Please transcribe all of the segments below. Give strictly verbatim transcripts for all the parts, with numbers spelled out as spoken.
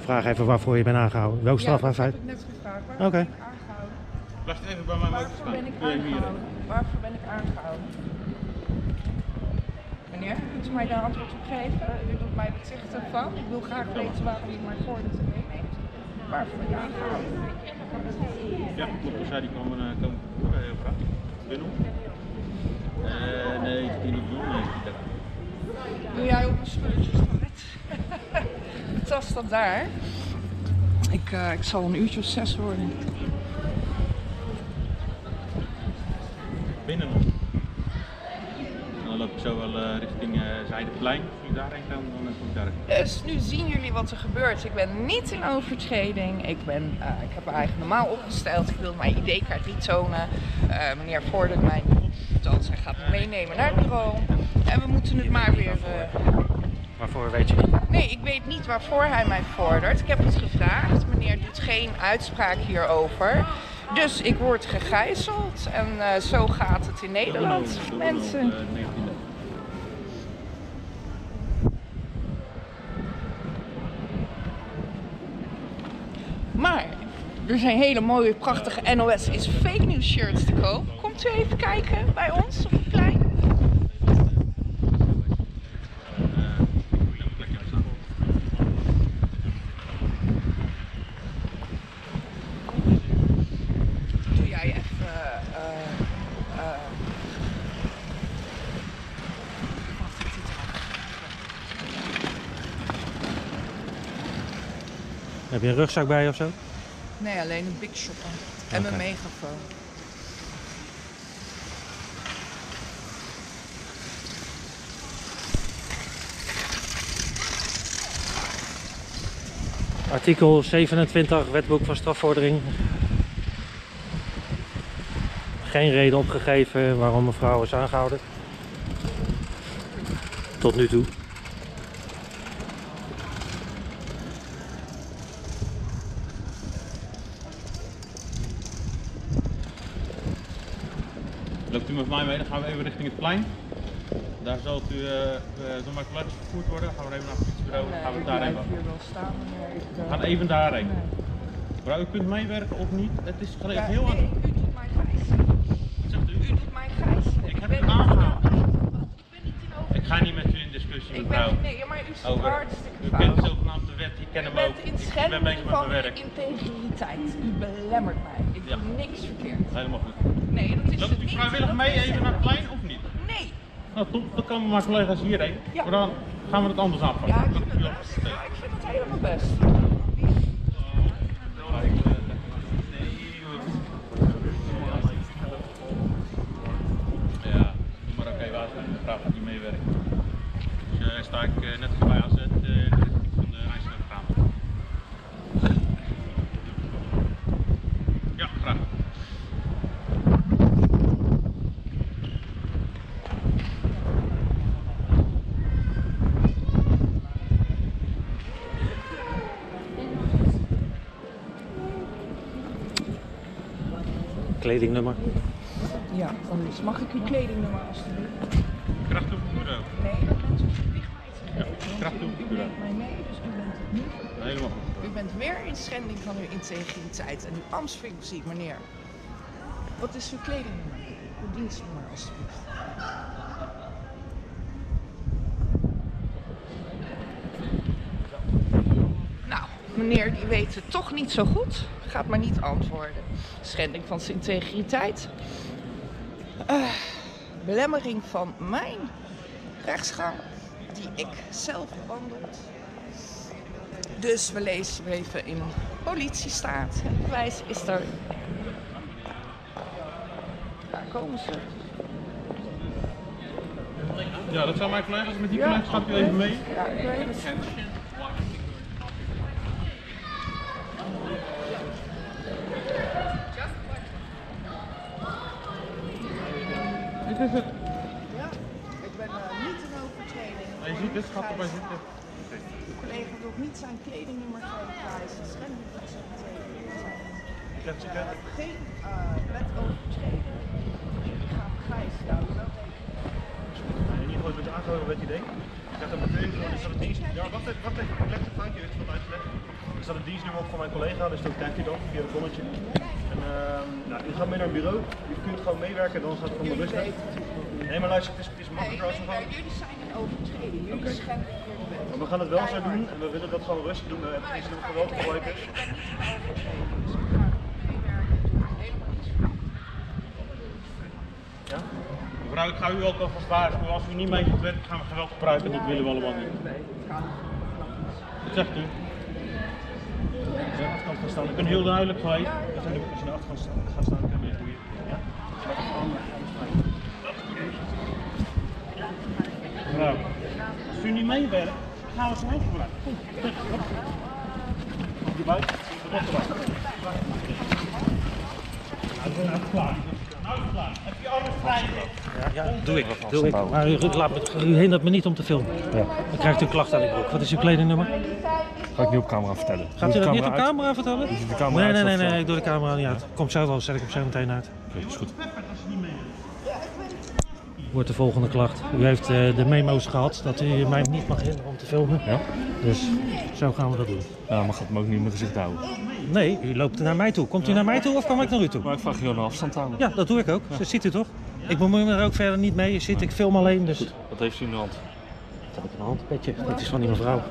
vraag even waarvoor je bent aangehouden. Welke straf Ja, dat heeft heb ik net gevraagd. Oké. Okay. Ben ik aangehouden? Blijf even bij mij Waarvoor ben ik aangehouden? Waarvoor ben ik aangehouden? Meneer, kunt u mij daar antwoord op geven? U doet mij bezichten van. Ik wil graag weten waarom u mij voor de tv neemt. Waarvoor ben ik aangehouden? Ja, klopt. Dus zij die komen uh, komen vervoeren, heel graag. Tunnel. Uh, nee, het is niet doen. Nee, het is niet dat. Doe jij ook mijn spulletjes van net? De tas staat daar. Ik, uh, ik zal een uurtje of zes worden. Binnen nog. En dan loop ik zo wel uh, richting uh, Zijdeplein. Als jullie daarheen gaan, dan kom ik daar. Dus nu zien jullie wat er gebeurt. Ik ben niet in overtreding. Ik, ben, uh, ik heb me eigenlijk normaal opgesteld. Ik wil mijn I D-kaart niet tonen. Uh, meneer vordert mij niet. Althans, hij gaat me meenemen naar het bureau. En we moeten het maar weer... Uh... Waarvoor weet je niet? Nee, ik weet niet waarvoor hij mij vordert. Ik heb het gevraagd. Meneer doet geen uitspraak hierover. Dus ik word gegijzeld. En uh, zo gaat het in Nederland, mensen. Maar er zijn hele mooie, prachtige N O S is fake news shirts te koop. Komt u even kijken bij ons op het plein? Doe jij even... Uh, uh, wat is dit? Heb je een rugzak bij je of zo? Nee, alleen een Big Shopper en Okay. mijn megafoon. Artikel zevenentwintig, wetboek van strafvordering. Geen reden opgegeven waarom mevrouw is aangehouden. Tot nu toe. Loopt u met mij mee, dan gaan we even richting het plein. Daar zult u uh, uh, door mijn collega's vervoerd worden. Dan gaan we even naar het politiebureau. Dan gaan we daarheen. Hier wel staan wanneer ik, uh... We gaan even daarheen. Nee. Mevrouw, u kunt meewerken of niet. Het is gelijk ja, heel nee, aan. u doet mij gijzelen. Wat zegt u? U doet mij gijzelen. Ik heb ben u aangehouden. Ik ben niet in over. Ik ga niet met u in discussie, Ik mevrouw. ben, nee, maar u zit Over. hartstikke U fout. kent zogenaamd de wet, ik ken hem U ook. bent in Ik ben schending bezig met van mijn uw werk. integriteit. U belemmert mij. Ik Ja. doe niks verkeerd. Helemaal goed. Nee, dat is Loopt het u niet. vrijwillig Dat mee is even het. naar het plein of niet? Nee. Nou top, dan komen mijn collega's hierheen. Ja. Maar dan gaan we het anders aanpakken. Ja, ik Dan vind kan het u best. opsteken. Ja, ik vind het helemaal best. Ja, doe maar oké, waar zijn de vraag dat je meewerkt. Dus uh, sta ik uh, net bij A Z uh, in de richting van de IJsselgraam. Ja, graag. Kledingnummer. Ja, anders. Mag ik uw kledingnummer alstublieft? Kracht op het bureau. Nee, dat bent u verplicht mij te geven. Ja, kracht op het U bureau. neemt mij mee, dus u bent het nu verplicht. Helemaal goed. U bent weer in schending van uw integriteit en uw ambtsfunctie, meneer. Wat is uw kledingnummer? Uw dienstnummer, alstublieft. Nou, meneer die weet het toch niet zo goed. Gaat maar niet antwoorden. Schending van zijn integriteit. Uh, belemmering van mijn rechtsgang, die ik zelf bewandeld. Dus we lezen even in politiestaat. Het bewijs is er. Daar komen ze. Ja, dat zijn mijn collega's. Met die Ja, collega's gaat u even mee. Ja, ik weet het. Dit is het. Ja, ik ben uh, niet in overtreding. Ja, je ziet het, gaat erbij zitten. De collega wil niet zijn kledingnummer geven. Hij is een schending van zijn integriteit. Ik heb Ik heb geen uh, wet overtreden. Jullie gaan gijzelen. Nou, wel in ieder geval met de aangehouden, wat idee. gaat er meteen voor, er staat een dienst. Ja, wacht even, wacht even, ik leg het foutje, heeft wat uitgelegd. Er staat een dienstnummer op van mijn collega, dus dat krijgt hij dan via het bonnetje. En uh, nou, u gaat mee naar het bureau, u kunt gewoon meewerken, dan gaat het van de rust weg. Nee, maar luister, het is, het is makkelijker als we gewoon... Jullie zijn een overtreding, jullie okay. schenden hier de wet. We gaan het wel zo doen en we willen dat gewoon rustig doen. We hebben geen zin om geweld te gebruiken. Ja? Mevrouw, ik ga u ook alvast waarschuwen. Als u niet mee gaat werken, gaan we geweld gebruiken. Dat willen we allemaal niet. Wat zegt u? Als je aan de achterkant gaat staan, ik ben heel duidelijk geweest. Als je aan de achterkant gaat staan, kan je meer doen. Ja? Mevrouw, als u niet meewerkt, gaan we geweld gebruiken. Kom, op je buik, op de buik. Nou, ik ben nou klaar. Nou, klaar. Heb je armen vrij? Ja, ja, doe ik. Doe ik. Maar u, laat me, u hindert me niet om te filmen. Ja. Dan krijgt u een klacht aan uw broek. Wat is uw kledingnummer? Ga ik niet op camera vertellen. Gaat u dat niet op camera vertellen? De camera Nee, nee, nee, nee, ik doe de camera niet uit. Komt zo wel, zet ik hem zo meteen uit. Oké, is goed. Wordt de volgende klacht. U heeft uh, de memo's gehad dat u mij niet mag hinderen om te filmen. Ja? Dus zo gaan we dat doen. Ja, maar gaat hem ook niet in mijn gezicht houden. Nee, u loopt naar mij toe. Komt u naar mij toe of kom ik naar u toe? Maar ik vraag je wel een afstand houden. Ja, dat doe ik ook. Dat ziet u toch? Ik bemoei me er ook verder niet mee. Je ziet, ik film alleen, dus... Goed. Wat heeft u in de hand? Wat heb ik in de hand? Petje. Dat is van die mevrouw.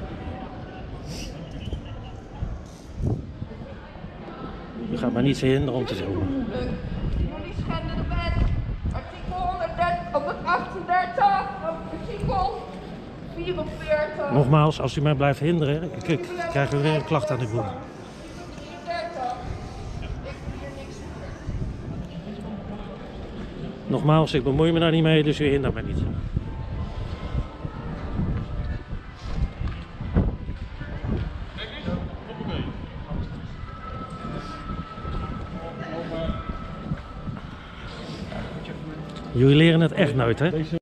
U gaat mij niet verhinderen om te filmen. Jullie schenden de wet. Artikel honderdachtendertig, artikel vierenveertig. Nogmaals, als u mij blijft hinderen, ik, ik krijg weer een klacht aan uw broek. vierendertig. Ik doe hier niks aan. Nogmaals, ik bemoei me daar niet mee, dus u hindert mij niet. Jullie leren het echt nooit, hè?